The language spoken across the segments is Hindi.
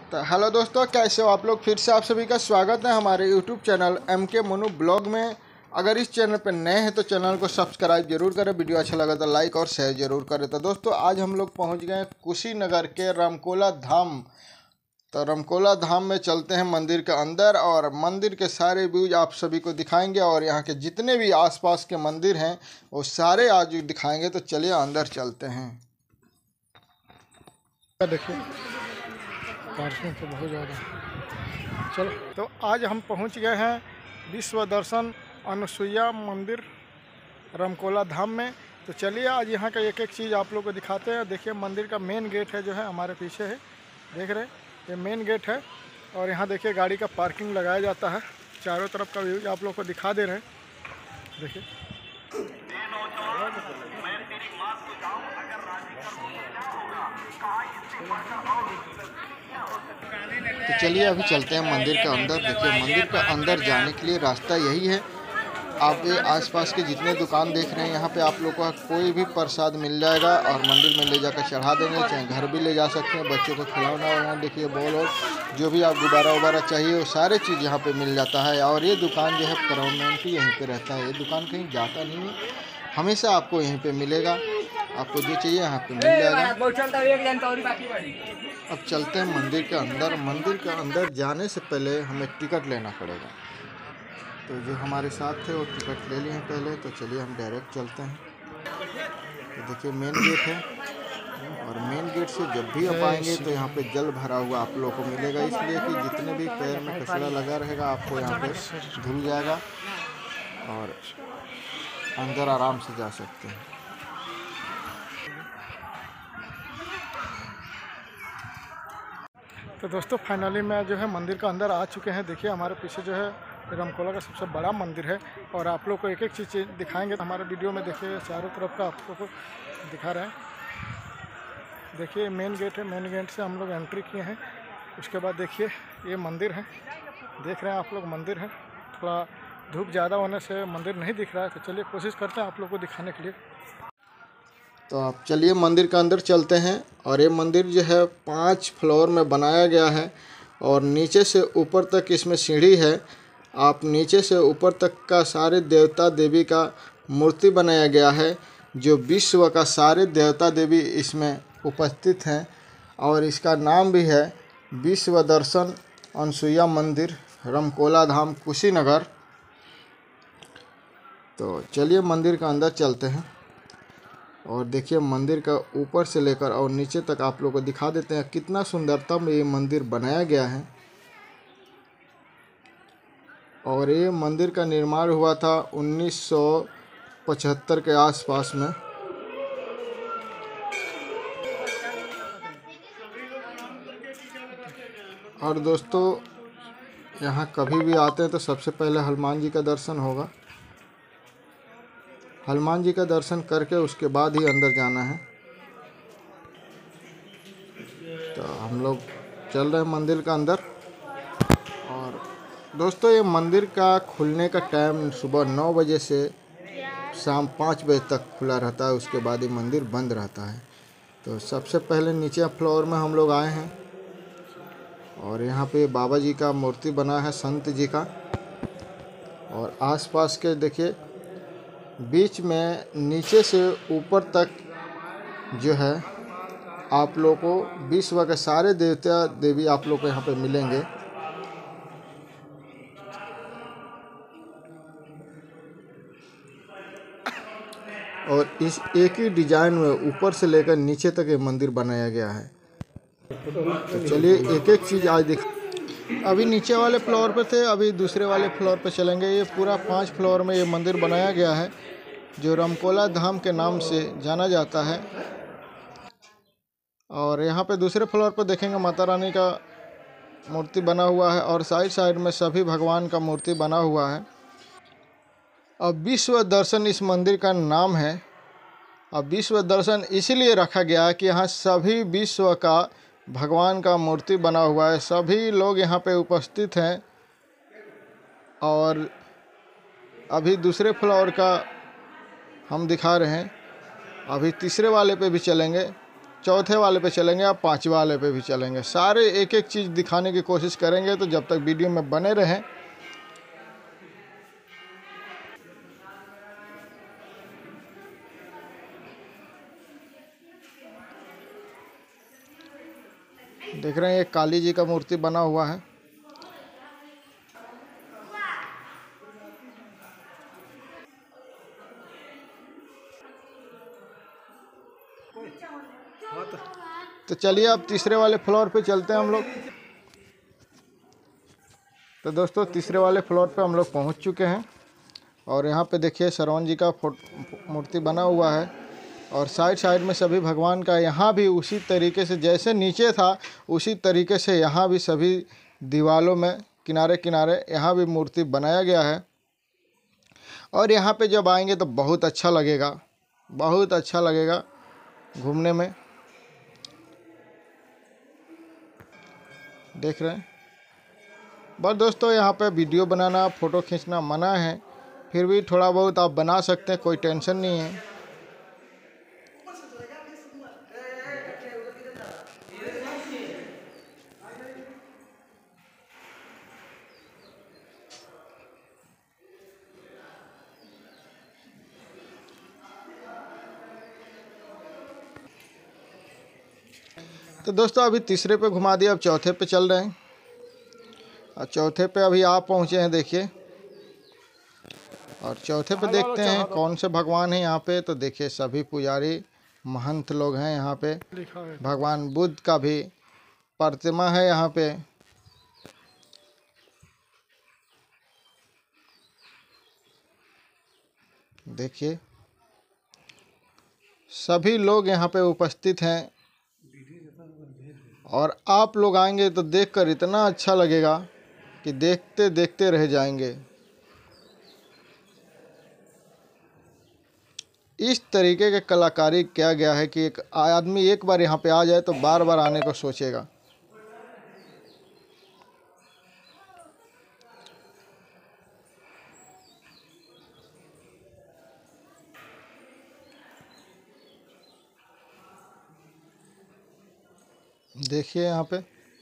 तो हेलो दोस्तों, कैसे हो आप लोग। फिर से आप सभी का स्वागत है हमारे YouTube channel MK Monu blog में। अगर इस चैनल पर नए हैं तो चैनल को सब्सक्राइब जरूर करें, वीडियो अच्छा लगा तो लाइक और शेयर जरूर करें। तो दोस्तों आज हम लोग पहुंच गए कुशीनगर के रामकोला धाम। तो रामकोला धाम में चलते हैं मंदिर के अंदर और मंदिर के सारे व्यूज आप सभी को दिखाएंगे और यहाँ के जितने भी आसपास के मंदिर हैं वो सारे आज दिखाएंगे। तो चलिए अंदर चलते हैं। देखिए पार्किंग तो बहुत ज़्यादा। चलो तो आज हम पहुंच गए हैं विश्व दर्शन अनुसुईया मंदिर रामकोला धाम में। तो चलिए आज यहाँ का एक एक चीज़ आप लोग को दिखाते हैं। देखिए मंदिर का मेन गेट है जो है हमारे पीछे है, देख रहे हैं, ये मेन गेट है। और यहाँ देखिए गाड़ी का पार्किंग लगाया जाता है। चारों तरफ का व्यू आप लोग को दिखा दे रहे हैं, देखिए। तो चलिए अभी चलते हैं मंदिर के अंदर। देखिए मंदिर के अंदर जाने के लिए रास्ता यही है। आप ये आसपास के जितने दुकान देख रहे हैं यहाँ पे आप लोग को कोई भी प्रसाद मिल जाएगा और मंदिर में ले जाकर चढ़ा देंगे, चाहे घर भी ले जा सकते हैं। बच्चों को खिलौना वगैरह, देखिए बॉल और जो भी आप गुब्बारा वगैरह चाहिए वो सारे चीज़ यहाँ पे मिल जाता है। और ये दुकान जो है परमानेंटली यहीं पे रहता है, ये दुकान कहीं जाता नहीं है, हमेशा आपको यहीं पे मिलेगा। आपको जो चाहिए यहाँ पे मिल जाएगा। अब चलते हैं मंदिर के अंदर। मंदिर के अंदर जाने से पहले हमें टिकट लेना पड़ेगा। तो जो हमारे साथ थे वो टिकट ले लिए हैं पहले। तो चलिए हम डायरेक्ट चलते हैं। तो देखिए मेन गेट है और मेन गेट से जब भी आप आएंगे तो यहाँ पे जल भरा हुआ आप लोगों को मिलेगा, इसलिए कि जितने भी पैर में कचरा लगा रहेगा आपको यहाँ पे धुल जाएगा और अंदर आराम से जा सकते हैं। तो दोस्तों फाइनली मैं जो है मंदिर का अंदर आ चुके हैं। देखिए हमारे पीछे जो है रामकोला का सबसे बड़ा मंदिर है और आप लोग को एक एक चीज़ दिखाएंगे हमारे वीडियो में। देखिए चारों तरफ का आप लोग को दिखा रहे हैं। देखिए मेन गेट है, मेन गेट से हम लोग एंट्री किए हैं। उसके बाद देखिए ये मंदिर है, देख रहे हैं आप लोग मंदिर है। थोड़ा धूप ज़्यादा होने से मंदिर नहीं दिख रहा है, तो चलिए कोशिश करते हैं आप लोग को दिखाने के लिए। तो आप चलिए मंदिर के अंदर चलते हैं। और ये मंदिर जो है 5 फ्लोर में बनाया गया है और नीचे से ऊपर तक इसमें सीढ़ी है। आप नीचे से ऊपर तक का सारे देवता देवी का मूर्ति बनाया गया है, जो विश्व का सारे देवता देवी इसमें उपस्थित हैं। और इसका नाम भी है विश्व दर्शन अनुसुईया मंदिर रामकोला धाम कुशीनगर। तो चलिए मंदिर के अंदर चलते हैं और देखिए मंदिर का ऊपर से लेकर और नीचे तक आप लोगों को दिखा देते हैं कितना सुंदरता में ये मंदिर बनाया गया है। और ये मंदिर का निर्माण हुआ था 1975 के आसपास में। और दोस्तों यहाँ कभी भी आते हैं तो सबसे पहले हनुमान जी का दर्शन होगा। हनुमान जी का दर्शन करके उसके बाद ही अंदर जाना है। तो हम लोग चल रहे हैं मंदिर का अंदर। और दोस्तों ये मंदिर का खुलने का टाइम सुबह 9 बजे से शाम 5 बजे तक खुला रहता है, उसके बाद ये मंदिर बंद रहता है। तो सबसे पहले नीचे फ्लोर में हम लोग आए हैं और यहाँ पे बाबा जी का मूर्ति बना है, संत जी का। और आसपास के देखिए बीच में नीचे से ऊपर तक जो है आप लोग को विश्व के सारे देवता देवी आप लोग को यहाँ पे मिलेंगे। और इस एक ही डिजाइन में ऊपर से लेकर नीचे तक ये मंदिर बनाया गया है। तो चलिए एक एक चीज़ आज देख। अभी नीचे वाले फ्लोर पे थे, अभी दूसरे वाले फ्लोर पे चलेंगे। ये पूरा 5 फ्लोर में ये मंदिर बनाया गया है जो रामकोला धाम के नाम से जाना जाता है। और यहाँ पे दूसरे फ्लोर पे देखेंगे माता रानी का मूर्ति बना हुआ है और साइड साइड में सभी भगवान का मूर्ति बना हुआ है। अब विश्व दर्शन इस मंदिर का नाम है। अब विश्व दर्शन इसलिए रखा गया है कि यहाँ सभी विश्व का भगवान का मूर्ति बना हुआ है, सभी लोग यहाँ पे उपस्थित हैं। और अभी दूसरे फ्लोर का हम दिखा रहे हैं, अभी तीसरे वाले पे भी चलेंगे। चौथे वाले पे चलेंगे या पाँचवें वाले पे भी चलेंगे। सारे एक एक चीज़ दिखाने की कोशिश करेंगे, तो जब तक वीडियो में बने रहें। देख रहे हैं, एक काली जी का मूर्ति बना हुआ है। तो चलिए अब तीसरे वाले फ्लोर पे चलते हैं हम लोग। तो दोस्तों तीसरे वाले फ्लोर पे हम लोग पहुंच चुके हैं और यहाँ पे देखिए श्रवण जी का मूर्ति बना हुआ है और साइड साइड में सभी भगवान का, यहाँ भी उसी तरीके से जैसे नीचे था उसी तरीके से यहाँ भी सभी दीवालों में किनारे किनारे यहाँ भी मूर्ति बनाया गया है। और यहाँ पे जब आएंगे तो बहुत अच्छा लगेगा, बहुत अच्छा लगेगा घूमने में। देख रहे हैं। बस दोस्तों यहाँ पे वीडियो बनाना, फ़ोटो खींचना मना है, फिर भी थोड़ा बहुत आप बना सकते हैं, कोई टेंशन नहीं है। तो दोस्तों अभी तीसरे पे घुमा दिया, अब चौथे पे चल रहे हैं और चौथे पे अभी आप पहुँचे हैं देखिए। और चौथे पे देखते हैं कौन से भगवान हैं यहाँ पे। तो देखिए सभी पुजारी महंत लोग हैं यहाँ पे। भगवान बुद्ध का भी प्रतिमा है यहाँ पे। देखिए सभी लोग यहाँ पे उपस्थित हैं और आप लोग आएंगे तो देखकर इतना अच्छा लगेगा कि देखते देखते रह जाएंगे। इस तरीके के कलाकारी किया गया है कि एक आदमी एक बार यहाँ पे आ जाए तो बार बार आने को सोचेगा। देखिए यहाँ पे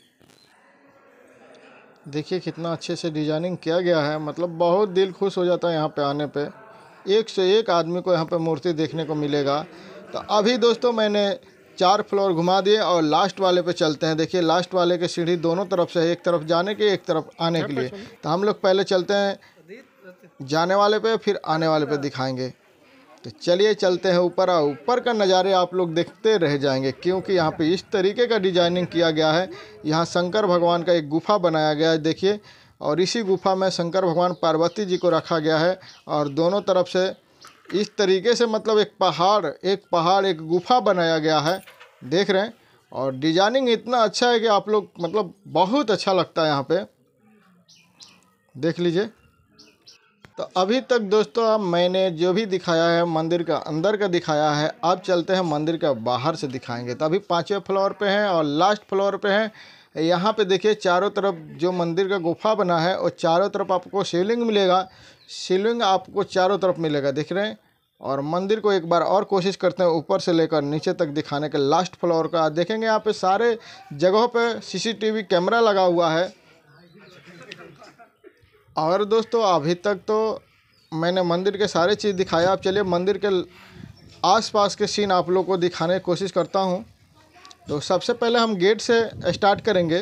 देखिए कितना अच्छे से डिजाइनिंग किया गया है, मतलब बहुत दिल खुश हो जाता है यहाँ पे आने पे। एक से एक आदमी को यहाँ पे मूर्ति देखने को मिलेगा। तो अभी दोस्तों मैंने 4 फ्लोर घुमा दिए और लास्ट वाले पे चलते हैं। देखिए लास्ट वाले के सीढ़ी दोनों तरफ से है, एक तरफ जाने के एक तरफ आने के लिए। तो हम लोग पहले चलते हैं जाने वाले पे, फिर आने वाले पे दिखाएंगे। तो चलिए चलते हैं ऊपर। और ऊपर का नज़ारे आप लोग देखते रह जाएंगे, क्योंकि यहाँ पे इस तरीके का डिजाइनिंग किया गया है। यहाँ शंकर भगवान का एक गुफा बनाया गया है देखिए, और इसी गुफा में शंकर भगवान पार्वती जी को रखा गया है। और दोनों तरफ से इस तरीके से मतलब एक पहाड़ एक गुफा बनाया गया है, देख रहे हैं। और डिजाइनिंग इतना अच्छा है कि आप लोग मतलब बहुत अच्छा लगता है यहाँ पे, देख लीजिए। तो अभी तक दोस्तों अब मैंने जो भी दिखाया है मंदिर का अंदर का दिखाया है, अब चलते हैं मंदिर का बाहर से दिखाएंगे। तो अभी 5वें फ्लोर पे हैं और लास्ट फ्लोर पे हैं। यहाँ पे देखिए चारों तरफ जो मंदिर का गुफा बना है और चारों तरफ आपको शिवलिंग मिलेगा। शिवलिंग आपको चारों तरफ मिलेगा, देख रहे हैं। और मंदिर को एक बार और कोशिश करते हैं ऊपर से लेकर नीचे तक दिखाने के। लास्ट फ्लोर का देखेंगे, यहाँ पे सारे जगहों पे CCTV कैमरा लगा हुआ है। और दोस्तों अभी तक तो मैंने मंदिर के सारे चीज़ दिखाया। अब चलिए मंदिर के आसपास के सीन आप लोगों को दिखाने की कोशिश करता हूँ। तो सबसे पहले हम गेट से स्टार्ट करेंगे।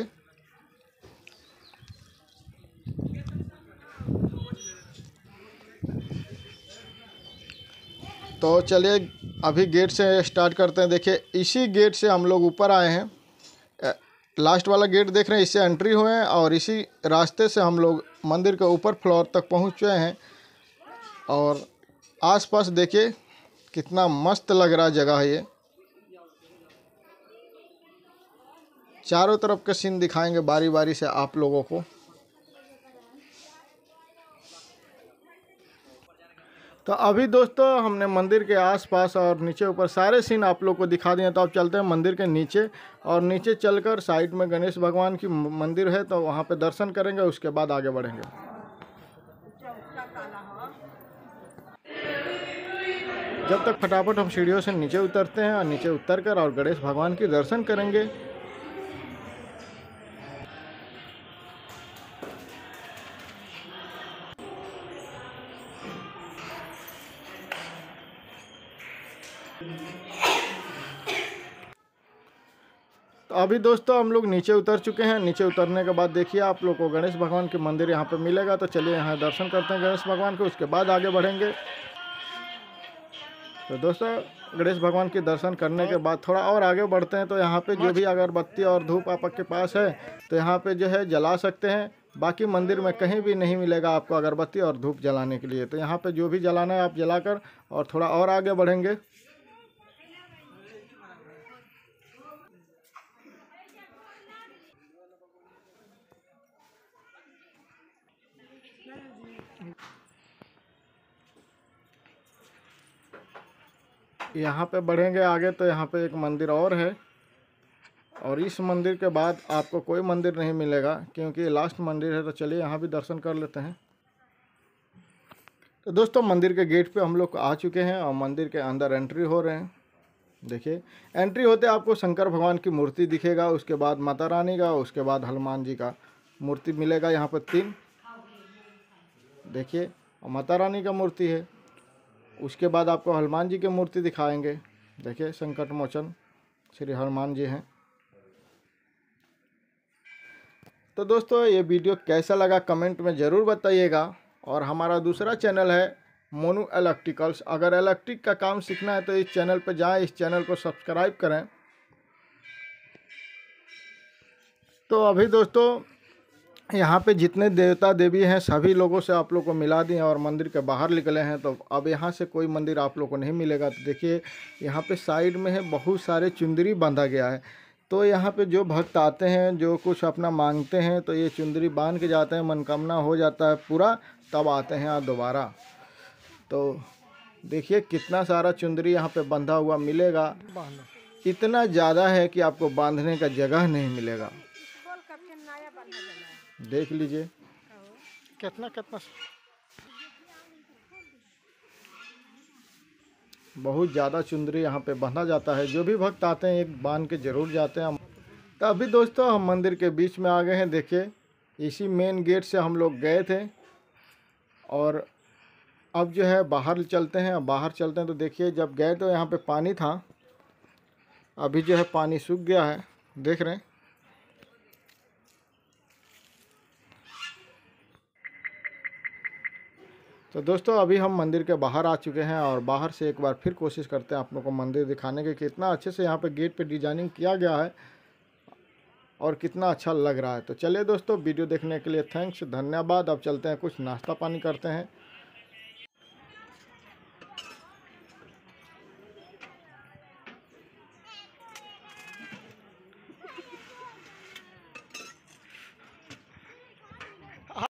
तो चलिए अभी गेट से स्टार्ट करते हैं। देखिए इसी गेट से हम लोग ऊपर आए हैं। लास्ट वाला गेट देख रहे हैं, इससे एंट्री हुए हैं और इसी रास्ते से हम लोग मंदिर के ऊपर फ्लोर तक पहुँच चुके हैं। और आसपास देखिए कितना मस्त लग रहा जगह है ये। चारों तरफ के सीन दिखाएंगे बारी बारी से आप लोगों को। तो अभी दोस्तों हमने मंदिर के आसपास और नीचे ऊपर सारे सीन आप लोग को दिखा दिए। तो अब चलते हैं मंदिर के नीचे, और नीचे चलकर साइड में गणेश भगवान की मंदिर है, तो वहाँ पे दर्शन करेंगे, उसके बाद आगे बढ़ेंगे। जब तक फटाफट हम सीढ़ियों से नीचे उतरते हैं और नीचे उतर कर और गणेश भगवान के दर्शन करेंगे। तो अभी दोस्तों हम लोग नीचे उतर चुके हैं। नीचे उतरने के बाद देखिए आप लोग को गणेश भगवान के मंदिर यहाँ पे मिलेगा। तो चलिए यहाँ दर्शन करते हैं गणेश भगवान के, उसके बाद आगे बढ़ेंगे। तो दोस्तों गणेश भगवान के दर्शन करने के बाद थोड़ा और आगे बढ़ते हैं। तो यहाँ पे जो भी अगरबत्ती और धूप आपके पास है तो यहाँ पे जो है जला सकते हैं। बाकी मंदिर में कहीं भी नहीं मिलेगा आपको अगरबत्ती और धूप जलाने के लिए। तो यहाँ पे जो भी जलाना है आप जलाकर और थोड़ा और आगे बढ़ेंगे। यहाँ पे बढ़ेंगे आगे तो यहाँ पे एक मंदिर और है, और इस मंदिर के बाद आपको कोई मंदिर नहीं मिलेगा क्योंकि ये लास्ट मंदिर है। तो चलिए यहाँ भी दर्शन कर लेते हैं। तो दोस्तों मंदिर के गेट पे हम लोग आ चुके हैं और मंदिर के अंदर एंट्री हो रहे हैं। देखिए एंट्री होते आपको शंकर भगवान की मूर्ति दिखेगा, उसके बाद माता रानी का, उसके बाद हनुमान जी का मूर्ति मिलेगा यहाँ पर 3। देखिए माता रानी का मूर्ति है, उसके बाद आपको हनुमान जी की मूर्ति दिखाएंगे। देखिए संकट मोचन श्री हनुमान जी हैं। तो दोस्तों ये वीडियो कैसा लगा कमेंट में ज़रूर बताइएगा। और हमारा दूसरा चैनल है मोनू इलेक्ट्रिकल्स। अगर इलेक्ट्रिक का काम सीखना है तो इस चैनल पर जाएं, इस चैनल को सब्सक्राइब करें। तो अभी दोस्तों यहाँ पे जितने देवता देवी हैं सभी लोगों से आप लोग को मिला दिए और मंदिर के बाहर निकले हैं। तो अब यहाँ से कोई मंदिर आप लोग को नहीं मिलेगा। तो देखिए यहाँ पे साइड में है बहुत सारे चुंदरी बांधा गया है। तो यहाँ पे जो भक्त आते हैं, जो कुछ अपना मांगते हैं, तो ये चुंदरी बांध के जाते हैं, मनोकामना हो जाता है पूरा, तब आते हैं यहाँ दोबारा। तो देखिए कितना सारा चुंदरी यहाँ पे बंधा हुआ मिलेगा। इतना ज़्यादा है कि आपको बांधने का जगह नहीं मिलेगा। देख लीजिए कितना कितना बहुत ज़्यादा चुंदरी यहाँ पे बांधा जाता है। जो भी भक्त आते हैं एक बांध के ज़रूर जाते हैं। तो अभी दोस्तों हम मंदिर के बीच में आ गए हैं। देखिए इसी मेन गेट से हम लोग गए थे और अब जो है बाहर चलते हैं। बाहर चलते हैं तो देखिए जब गए तो यहाँ पे पानी था, अभी जो है पानी सूख गया है, देख रहे हैं। तो दोस्तों अभी हम मंदिर के बाहर आ चुके हैं और बाहर से एक बार फिर कोशिश करते हैं आप लोगों को मंदिर दिखाने के। कितना अच्छे से यहाँ पे गेट पे डिजाइनिंग किया गया है और कितना अच्छा लग रहा है। तो चलिए दोस्तों वीडियो देखने के लिए थैंक्स, धन्यवाद। अब चलते हैं कुछ नाश्ता पानी करते हैं।